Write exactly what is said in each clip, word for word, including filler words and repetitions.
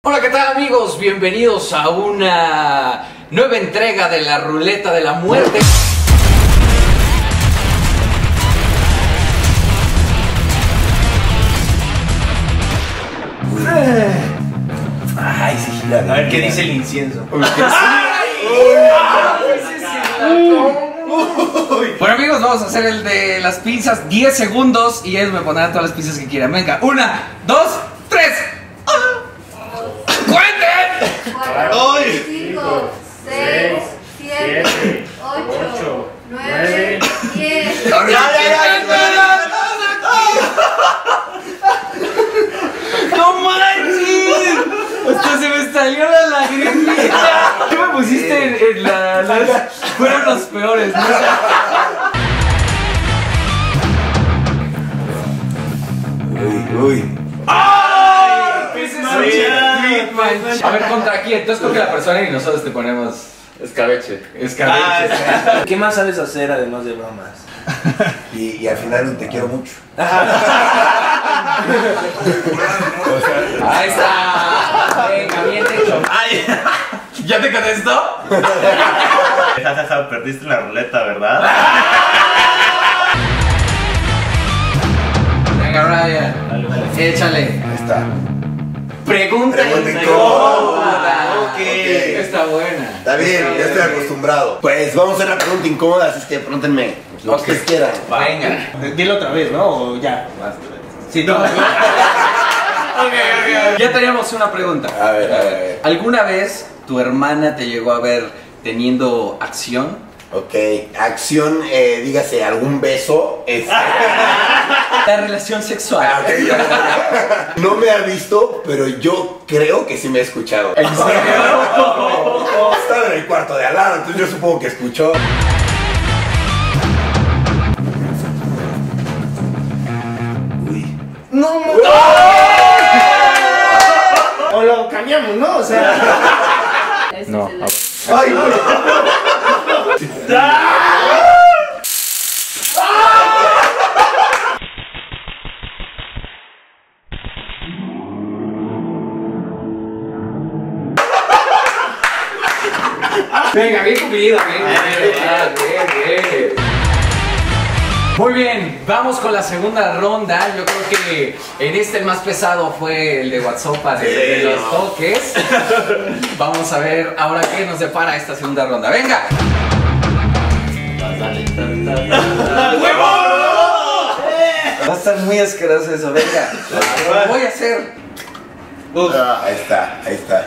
Hola, ¿qué tal amigos? Bienvenidos a una nueva entrega de la Ruleta de la Muerte. Ay, sí, gira. A ver qué dice el incienso. Bueno amigos, vamos a hacer el de las pinzas. diez segundos y ellos me pondrán todas las pinzas que quieran. Venga, una, dos, tres. ¡Cuenten! cuatro, cinco, seis, siete, ocho, nueve, diez. ¡Ya, ya, ya! ¡No manches! Hasta se me salió la lagrimita. ¿Qué me pusiste en, en la, las... Fueron los peores, ¿no? Uy, uy. ¡Ay! ¿Qué es eso? A ver, ¿contra quién? Entonces coge la persona y nosotros te ponemos... Escabeche. Escabeche. Ah, ¿qué más sabes hacer además de bromas? Y, y al final un te quiero mucho. Ahí está. Venga, bien hecho. Ay. ¿Ya te contestó? Jajaja, perdiste en la ruleta, ¿verdad? Venga, Brian. Dale, dale. Échale. Ahí está. Pregunta Pregunta incómoda. incómoda. Ok. Está buena. Está bien, ya estoy acostumbrado. Pues vamos a hacer la pregunta incómoda, así es que pregúntenme lo Ok. que ustedes quieran. Venga. Dilo otra vez, ¿no? O ya. Sí, no. Ya teníamos una pregunta. A ver, a ver, a ver. ¿Alguna vez tu hermana te llegó a ver teniendo acción? Ok, acción, eh, dígase, algún beso. Este... La relación sexual. Ah, ok, ya, ya. No me ha visto, pero yo creo que sí me ha escuchado. ¿En serio? Estaba en el cuarto de al lado, entonces yo supongo que escuchó. Uy. No, no. O lo cambiamos, ¿no? O sea. No, ¡Ay, no! Venga, bien cumplido, bien, bien, bien, bien. Muy bien, vamos con la segunda ronda. Yo creo que en este el más pesado fue el de WhatsApp de, de los no. toques. Vamos a ver ahora qué nos depara esta segunda ronda. ¡Venga! Va a estar muy asqueroso eso, venga. Lo voy a hacer. Uf. Ah, ahí está, ahí está.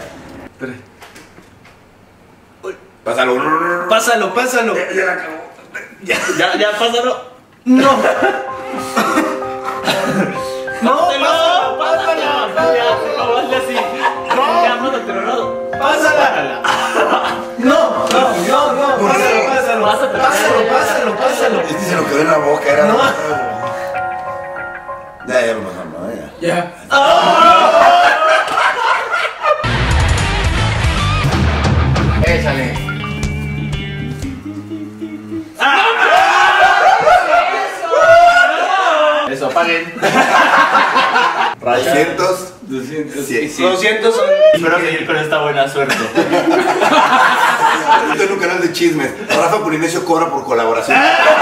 Pásalo. Pásalo, pásalo. Ya, ya la acabó. Ya, ya, ya, pásalo. No. No, pásalo, pásalo. hazle así. No. Ya, mátatelo, no. Pásala. No, no, no, no. Pásalo, pásalo. Pásatelo. Pásalo, pásalo, pásalo. Este se lo quedó en la boca, era. No. Ya, ya lo mejor, ¿no? Ya. Ya. Échale. Eso, apaguen. doscientos. doscientos. Sí. Sí. doscientos son. Espero seguir con esta buena suerte. Estoy en un canal de chismes. Rafa Polinesio cobra por colaboración.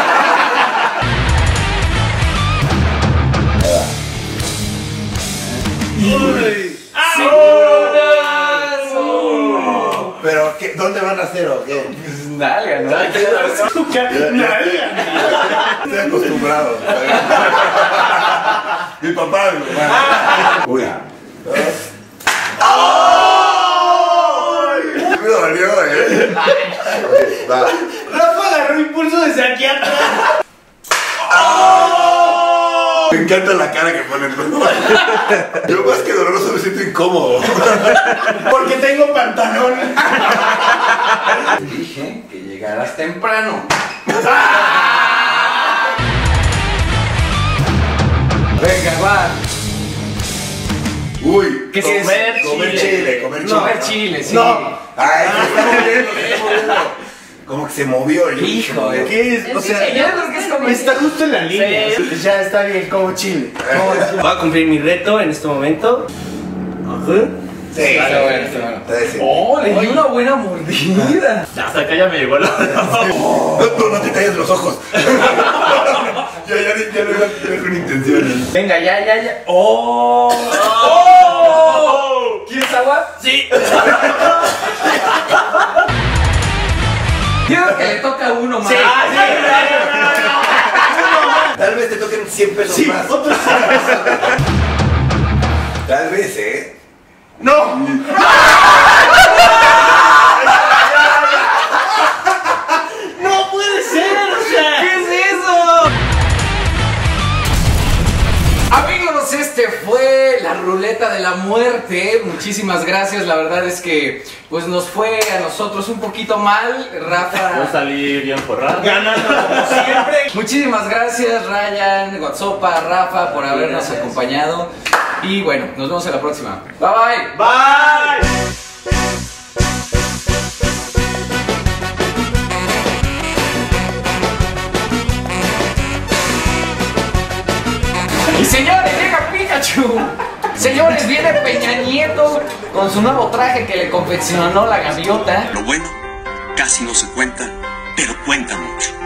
Pero, ¿qué? ¿Dónde van a hacer o qué? Nalga, ¿no? Estoy acostumbrado. Mi papá, mi mamá. Uy. ¡Ay! Me dolió, eh. Va. Rafa agarró impulso desde aquí atrás. Me encanta la cara que ponen. Yo más que doloroso me siento incómodo. Porque tengo pantalón. Dije que llegaras temprano. Venga, va. Uy, ¿Qué es Comer eso? comer chile. chile, comer chile. Comer chile, sí. No. Ay, se está moviendo, se está moviendo. Como que se movió el Hijo, eh. ¿Qué es? O sea, ya creo que es como está justo en la línea. Sí. Ya está bien, como chile. Voy a cumplir mi reto en este momento. Ajá. Sí, Está bueno, está bueno. Está decente. Oh, le di una buena mordida. Hasta acá ya me llegó la. No, no, no te talles los ojos. Ya, ya, ya lo iba con intención. Venga, ya, ya, ya. ¡Oh! ¡Oh! ¿Quieres agua? Sí. Quiero que le toca a uno más. Sí. Tal vez te toquen cien pesos Sí, más. otros. Tal vez, ¿eh? No. No puede ser, o sea. ¿Qué es eso? Amigos, este fue la ruleta de la muerte. Muchísimas gracias. La verdad es que pues nos fue a nosotros un poquito mal. Yo Rafa. salí bien forrado. Ganando como siempre. Muchísimas gracias, Ryan, Guatsopa, Rafa, por habernos acompañado. Y bueno, nos vemos en la próxima. Bye bye. Bye. Y señores, llega Pikachu. Señores, viene Peña Nieto con su nuevo traje que le confeccionó la gaviota. Lo bueno casi no se cuenta, pero cuenta mucho.